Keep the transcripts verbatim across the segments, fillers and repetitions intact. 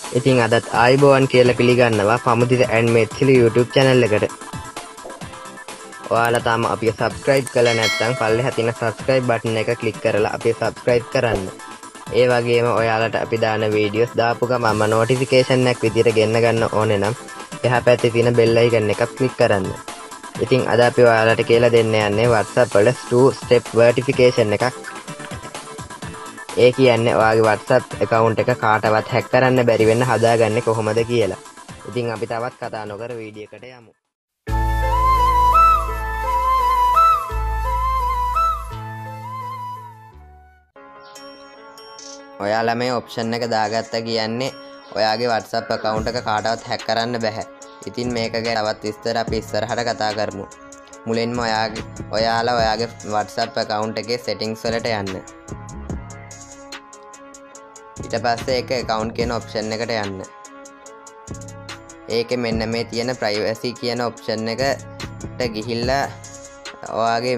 ඉතින් අදත් ආයිබෝවන් කියලා පිළිගන්නවා Pamuditha and Methsili YouTube channel එකට. ඔයාලා තාම අපිව subscribe කරලා නැත්නම් පල්ලෙහා තියෙන subscribe button එක click කරලා අපිව subscribe කරන්න. ඒ වගේම ඔයාලට අපි දාන videos දාපු ගමන්ම notification එකක් විදියට ගෙන්න ගන්න ඕනේ නම් එහා පැත්තේ තියෙන bell icon එක click කරන්න. ඉතින් අද අපි ඔයාලට කියලා දෙන්න යන්නේ WhatsApp වල two step verification එකක්. ඒ කියන්නේ ඔයාගේ WhatsApp account එක කාටවත් hack කරන්න බැරි වෙන්න හදාගන්නේ කොහොමද කියලා. ඉතින් අපි තවත් කතා නොකර වීඩියෝ එකට යමු. ඔයාලා මේ option එක දාගත්තා කියන්නේ ඔයාගේ WhatsApp account එක කාටවත් hack කරන්න බෑ. ඉතින් මේක ගැන තවත් විස්තර අපි ඉස්සරහට කතා කරමු. මුලින්ම ඔයාගේ ඔයාලා ඔයාගේ WhatsApp account එකේ settings වලට යන්න. ඊට පස්සේ ඒක account කියන option එකට යන්න. ඒකේ මෙන්න මේ තියෙන privacy කියන option එකට ගිහිල්ලා ඔයාගේ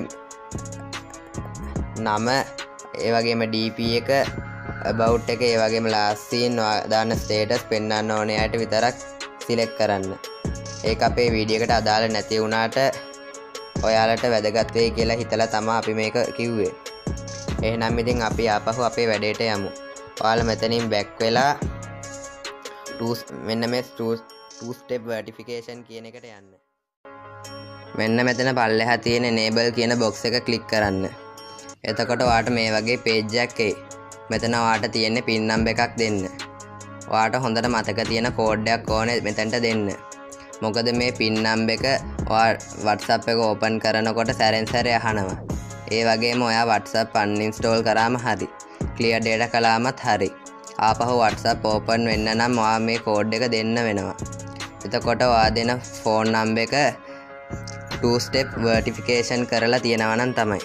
නම ඒ වගේම D P එක about එක ඒ වගේම last seen දාන status පෙන්වන්න ඕනේ යට විතරක් select කරන්න. ඒක අපේ වීඩියෝ එකට අදාළ නැති වුණාට ඔයාලට වැදගත් වෙයි කියලා හිතලා තමයි අපි මේක කිව්වේ. එහෙනම් ඉතින් අපි ආපහු අපේ වැඩේට යමු. ඔයාලා මෙතනින් back වෙලා two මෙන්න මේ two step verification කියන එකට යන්න. මෙන්න මෙතන පල්ලෙහා තියෙන enable කියන box එක click කරන්න. එතකොට ඔයාට මේ වගේ page එකක් එයි. මෙතන ඔයාට තියෙන්නේ pin number එකක් දෙන්න. ඔයාට හොඳට මතක තියෙන code එකක් ඕනේ මෙතනට දෙන්න. මොකද මේ pin number එක ඔයා WhatsApp එක open කරනකොට සැරෙන් සැරේ අහනවා. ඒ වගේම ඔයා WhatsApp uninstall කරාම හරි clear data කළාමත් හරි ආපහු WhatsApp open වෙන්න නම් ඔයා මේ code එක දෙන්න වෙනවා. එතකොට ඔයා දෙන phone number එක two step verification කරලා තියෙනවා නම් තමයි.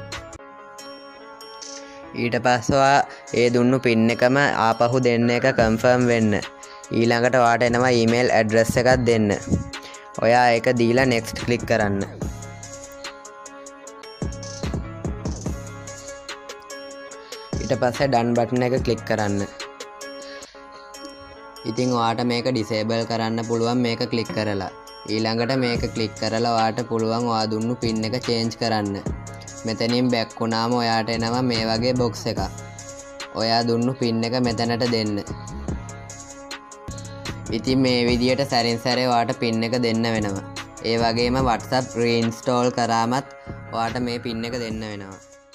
ඊට පස්සේ ඒ දුන්නු pin එකම ආපහු දෙන්න එක confirm වෙන්න. ඊළඟට ඔයාට එනවා email address එකක් දෙන්න. ඔයා ඒක දීලා next click කරන්න. ඊට පස්සේ done button එක click කරන්න. ඉතින් ඔයාට මේක disable කරන්න පුළුවන් මේක click කරලා. ඊළඟට මේක click කරලා ඔයාට පුළුවන් ඔයා දුන්නු pin එක change කරන්න. මෙතනින් back වුණාම ඔයාට එනවා මේ වගේ box එකක්. ඔයා දුන්නු pin එක මෙතනට දෙන්න. ඉතින් මේ විදියට සැරින් සැරේ ඔයාට pin එක දෙන්න වෙනවා. ඒ වගේම WhatsApp reinstall කරාමත් ඔයාට මේ pin එක දෙන්න වෙනවා.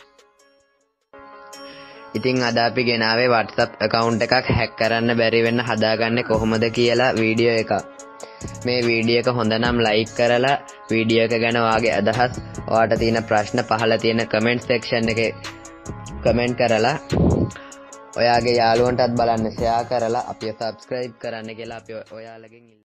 ඉතින් අද අපි ගෙනාවේ WhatsApp account එකක් hack කරන්න බැරි වෙන්න හදාගන්නේ කොහොමද කියලා වීඩියෝ එකක්. මේ වීඩියෝ එක හොඳ නම් like කරලා වීඩියෝ එක ගැන ඔයාගේ අදහස් ඔයාට තියෙන ප්‍රශ්න පහළ තියෙන comment section එකේ comment කරලා ඔයාගේ යාළුවන්ටත් බලන්න share කරලා අපිව subscribe කරන්න කියලා අපි ඔයාලගෙන්